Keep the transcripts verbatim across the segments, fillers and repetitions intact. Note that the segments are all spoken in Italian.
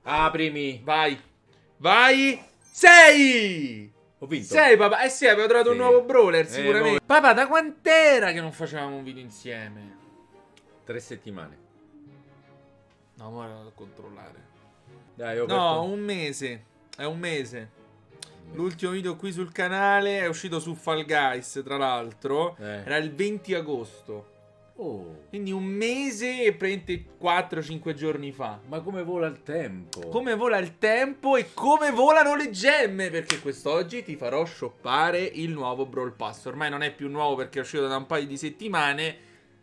Aprimi. Vai. Vai. sei! Ho vinto. sei, papà. Eh sì, avevo trovato Sì. un nuovo brawler, Eh, sicuramente. nuovo- Papà, da quant'era che non facevamo un video insieme? Tre settimane. No, ora vado a controllare. Dai, ho No, aperto- un mese. È un mese. L'ultimo video qui sul canale è uscito su Fall Guys, tra l'altro. Eh. Era il venti agosto. Oh, Quindi un mese e praticamente quattro cinque giorni fa. ma come vola il tempo? Come vola il tempo e come volano le gemme, perché quest'oggi ti farò shoppare il nuovo Brawl Pass. Ormai non è più nuovo perché è uscito da un paio di settimane,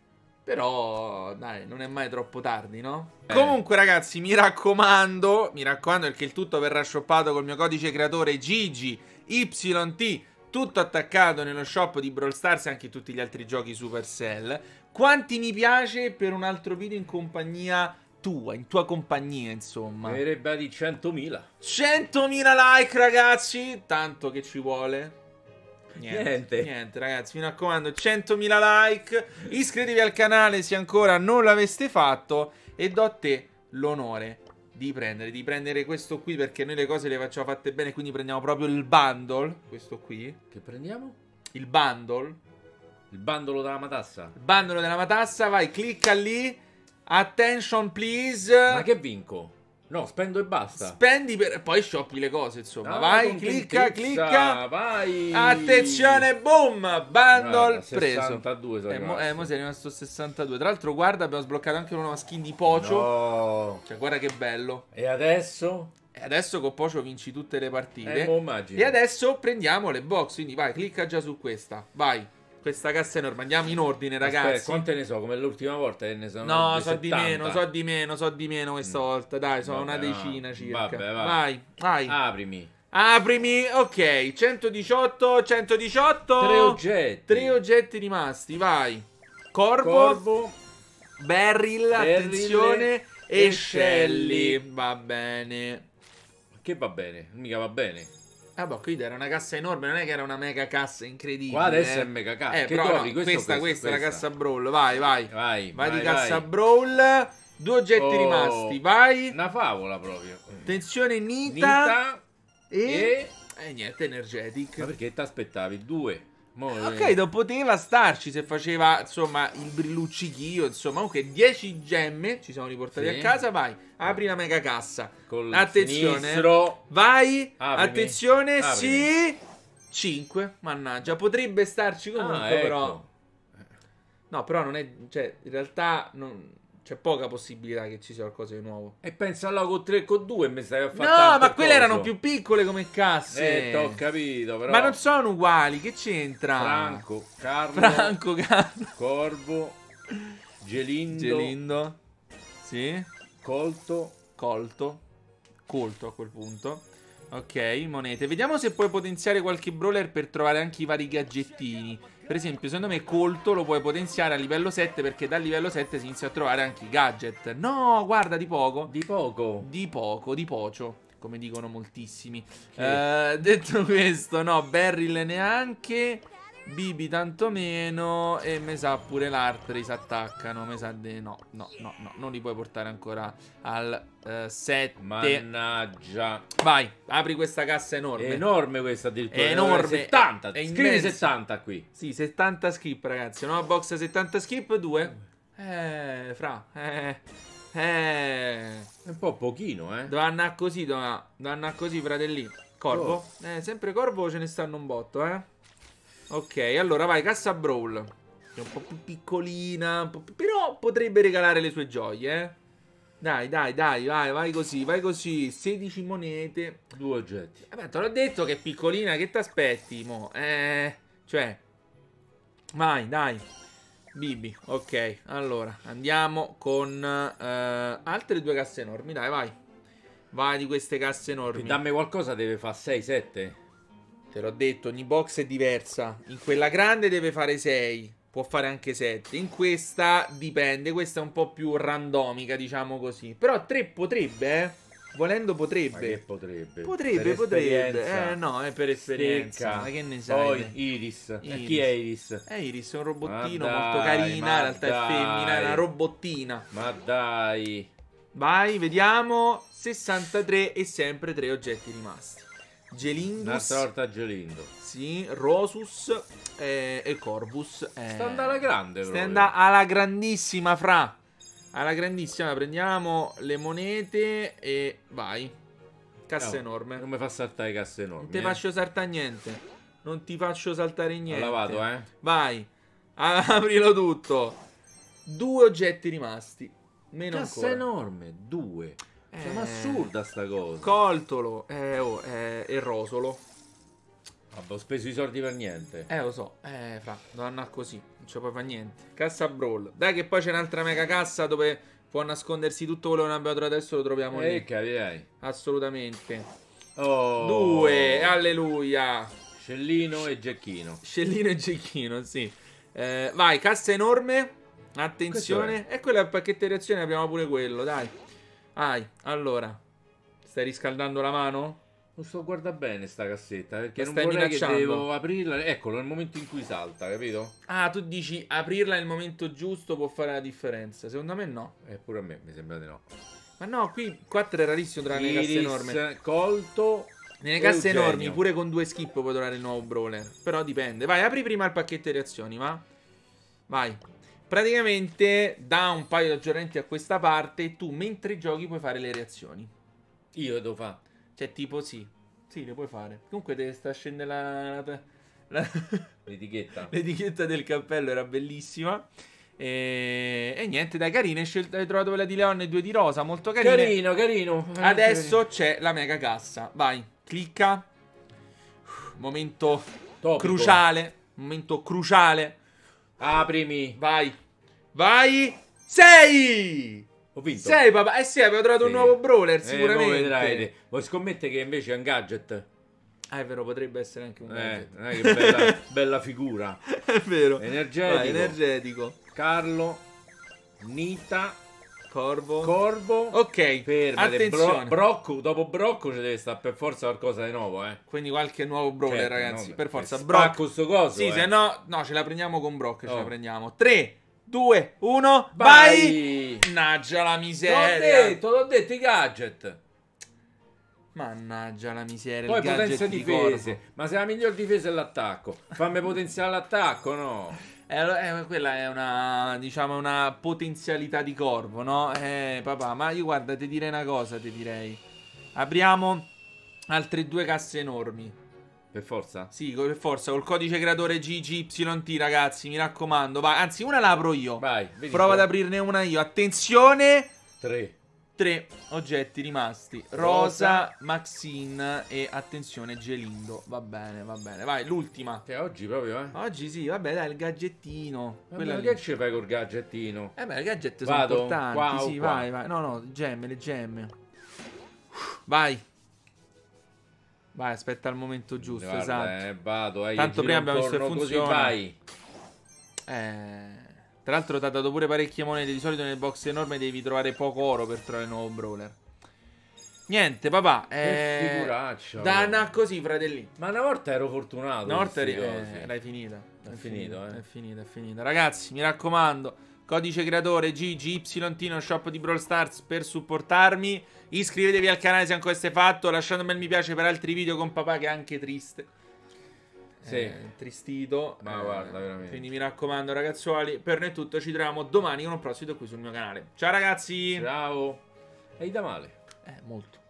però dai, non è mai troppo tardi, no? Eh. Comunque ragazzi, mi raccomando, mi raccomando perché il tutto verrà shoppato col mio codice creatore Gigi Y T, tutto attaccato nello shop di Brawl Stars e anche tutti gli altri giochi Supercell. Quanti mi piace per un altro video in compagnia tua, in tua compagnia, insomma. Verrebbe di centomila. centomila like, ragazzi. Tanto che ci vuole. Niente, Niente. niente, ragazzi, mi raccomando, centomila like. Iscrivetevi al canale se ancora non l'aveste fatto. E do a te l'onore di prendere, di prendere questo qui, perché noi le cose le facciamo fatte bene. Quindi prendiamo proprio il bundle. Questo qui. Che prendiamo? Il bundle. Il bandolo della matassa. Il bandolo della matassa, vai, clicca lì. Attention please. Ma che vinco? No, spendo e basta. Spendi per... poi shoppi le cose, insomma. Ah, vai, con clicca, contentezza, clicca. vai. Attenzione, boom. Bundle Guarda, preso. sessantadue sono Eh, mo, rimasto. eh, mo sei rimasto sessantadue. Tra l'altro, guarda, abbiamo sbloccato anche una nuova skin di Pocio. No. Cioè, guarda che bello. E adesso? E adesso con Pocio vinci tutte le partite. Eh, mo immagino. E adesso prendiamo le box. Quindi vai, clicca già su questa. Vai. Questa cassa è enorme. Andiamo in ordine, ragazzi. Aspetta, quante ne so? Come l'ultima volta che ne sono No, di so di settanta. meno, so di meno, so di meno questa volta. Dai, sono Vabbè, una va. decina circa. Vabbè, va. Vai, vai. Aprimi. Aprimi, ok. centodiciotto, centodiciotto. Tre oggetti. Tre oggetti rimasti, vai. Corvo, Corvo. Beryl, Beryl attenzione. E e Shelly. Shelly. Va bene. Che va bene? Mica va bene. Ah, boh, qui era una cassa enorme, non è che era una mega cassa incredibile. Qua adesso eh. è mega cassa. Eh, Che però trovi? no, Questo, questa, questo, questa è la questa. cassa Brawl, vai, vai. Vai, Vai di vai, cassa vai. Brawl. Due oggetti Oh, rimasti, vai. Una favola proprio. Attenzione, Nita. Nita E... e... E niente, Energetic. Ma perché ti aspettavi? Due. Mo- Ok, do- poteva starci se faceva, insomma, il brilluccichio, insomma. Comunque, dieci gemme ci siamo riportati Sì. a casa, vai. Apri la mega cassa. Col Attenzione. sinistro. Vai. Aprimi. Attenzione, Aprimi. sì. cinque, mannaggia. Potrebbe starci comunque, Ah, ecco. però... No, però non è... Cioè, in realtà non... c'è poca possibilità che ci sia qualcosa di nuovo. E pensa allora con tre e con due mi stai a fare No, tanto ma quelle coso. erano più piccole come casse. Eh, t'ho capito, però. Ma non sono uguali, che c'entra? Franco, Carlo, Franco, Carlo. Corvo, Gelindo, Gelindo. Sì. Colto. Colto. Colto a quel punto. Ok, monete. Vediamo se puoi potenziare qualche brawler per trovare anche i vari gadgettini. Per esempio, secondo me Colto lo puoi potenziare a livello sette, perché dal livello sette si inizia a trovare anche i gadget. No, guarda, di poco. Di poco. Di poco, di pocio, come dicono moltissimi. Che- Eh, detto questo, no, Beryl neanche, Bibi tanto meno, e me sa pure l'Artray si attaccano, me sa de... no, no, no, no, non li puoi portare ancora al sette. Mannaggia. Vai, apri questa cassa enorme. È enorme questa addirittura. È enorme, settanta. è Scrivi immensa. settanta qui. Sì, settanta skip, ragazzi. Una box settanta skip, due. Eh, fra, eh, eh... È un po' pochino, eh. Dove andare così, dove andare così, fratelli. Corvo? Eh, sempre Corvo, ce ne stanno un botto, eh. Ok, allora vai, cassa Brawl. È un po' più piccolina, un po' più... però potrebbe regalare le sue gioie, eh. Dai, dai, dai, vai, vai così, vai così. sedici monete. Due oggetti. Vabbè, te l'ho detto che è piccolina, che ti aspetti, mo? Eh, cioè... Vai, dai. Bibi, ok. Allora, andiamo con eh, altre due casse enormi, dai, vai. Vai di queste casse enormi. Dammi qualcosa, deve fare sei sette. Te l'ho detto, ogni box è diversa. In quella grande deve fare sei. Può fare anche sette. In questa dipende. Questa è un po' più randomica, diciamo così. Però tre potrebbe, eh. Volendo potrebbe. Ma che potrebbe? Potrebbe, Per potrebbe. esperienza. Eh no, è per esperienza. Stecca. Ma che ne sai? Poi Iris. E Iris. chi è Iris? Eh, Iris è un robottino Ma molto dai, carina. ma In realtà è dai. femmina, è una robottina. Ma dai. Vai, vediamo. sessantatré e sempre tre oggetti rimasti. Gelindus. Un'altra volta Gelindo. Sì, Rosus eh, e Corvus. Eh, Sta andando alla grande, sta proprio. andando alla grandissima, fra. Alla grandissima. Prendiamo le monete e vai. Cassa No, enorme. Non mi fa saltare casse enormi. Non ti eh. faccio saltare niente. Non ti faccio saltare niente. Allora vado, eh. Vai. Aprilo tutto. Due oggetti rimasti. Meno Cassa ancora. enorme, due. Cioè, Eh, ma assurda sta cosa. Coltolo. Eh, oh, eh, e Rosolo. Vabbè, ho speso i soldi per niente. Eh, lo so. Eh, fra. Devo andare così. Non ci puoi fare niente. Cassa Brawl. Dai che poi c'è un'altra mega cassa dove può nascondersi tutto quello che non abbiamo trovato. Adesso lo troviamo Eh, lì. capirei. Assolutamente. Oh. Due. Alleluia. Scellino e Gecchino. Scellino e Gecchino, sì. Eh, vai, cassa enorme. Attenzione. E quella è il pacchetto di reazione, apriamo pure quello, dai. Vai, allora. Stai riscaldando la mano? Non sto a guardare bene sta cassetta, perché La non stai vorrei minacciando? che devo aprirla. Eccolo, nel momento in cui salta, capito? Ah, tu dici aprirla nel momento giusto può fare la differenza. Secondo me no. Eh, pure a me mi sembra di no. Ma no, qui quattro è rarissimo trovare nelle casse enormi. Iris, colto. Nelle casse Eugenio. enormi, pure con due skip puoi trovare il nuovo brawler. Però dipende. Vai, apri prima il pacchetto di reazioni, va? Vai. Praticamente da un paio di aggiornamenti a questa parte tu mentre giochi puoi fare le reazioni. Io devo fare. Cioè tipo sì. Sì, le puoi fare. Comunque te sta scendendo la, la, la- L'etichetta. l'etichetta del cappello, era bellissima. E, e niente, dai, carine. Hai, scelto, hai trovato quella di Leon e due di rosa, molto carine. Carino, carino. Adesso c'è la mega cassa. Vai, clicca. Momento Topico. cruciale. Momento cruciale. Aprimi. Vai. Vai. Sei. Ho vinto. Sei, papà. Eh sì, abbiamo trovato Sì. un nuovo brawler, Eh, sicuramente. mo vedrai. Vuoi scommettere che invece è un gadget? Ah, è vero, potrebbe essere anche un Eh, gadget. non è che bella, bella figura. È vero. Energetico. Vai, energetico. Carlo. Nita. Corvo. Corvo. Ok, Fermate. attenzione. Bro- Brocco. Dopo Brocco ci deve stare per forza qualcosa di nuovo, eh. Quindi qualche nuovo brawler, Certo, ragazzi. no, per forza. eh, Brock. spacco sto coso, Sì, eh. se no, no, ce la prendiamo con Brock. Ce Oh. la prendiamo. tre, due, uno, vai! Vai. Mannaggia la L'ho miseria. detto, l'ho detto, i gadget. Mannaggia la miseria. Poi il gadget potenza di difese. Corvo. Ma se la miglior difesa è l'attacco, fammi potenziare l'attacco, no? Eh, eh, quella è una, diciamo, una potenzialità di Corvo, no? Eh, papà, ma io guarda, ti direi una cosa, ti direi. Apriamo altre due casse enormi. Per forza? Sì, per forza, col codice creatore G G Y T, ragazzi, mi raccomando. Vai, anzi, una la apro io. Vai, vedi. Prova ad aprirne una io. Attenzione! Tre. Tre oggetti rimasti. Rosa, Rosa. Maxine e attenzione Gelindo. Va bene, va bene. Vai, l'ultima. Che oggi proprio, eh? Oggi sì, vabbè, dai, il gadgettino. Ma Quella lì. che ci fai col gadgettino? Eh beh, i gadget sono Vado? importanti. Qua o Sì, qua? vai, vai. No, no, gemme, le gemme. Vai. Vai, aspetta il momento giusto, Guarda, esatto. eh, vado, eh, Tanto io prima giro abbiamo visto che intorno, così funziona. vai. Eh, tra l'altro ti ha dato pure parecchie monete. Di solito nel box enorme devi trovare poco oro per trovare il nuovo brawler. Niente, papà. Che Eh, figuraccia. da andare così, fratelli. Ma una volta ero fortunato. Una volta eri, questi eh, cosi. l'hai finita. È finito, eh. È finita, è finita. Ragazzi, mi raccomando. Codice creatore G G Y T no shop di Brawl Stars per supportarmi. Iscrivetevi al canale se ancora siete fatto. Lasciate un bel mi piace per altri video con papà che è anche triste. Sì. Eh, tristito. Ma Eh, guarda, veramente. Quindi mi raccomando, ragazzuoli. Per noi è tutto. Ci troviamo domani con un prossimo video qui sul mio canale. Ciao ragazzi. Ciao. Ehi da male. Eh, molto.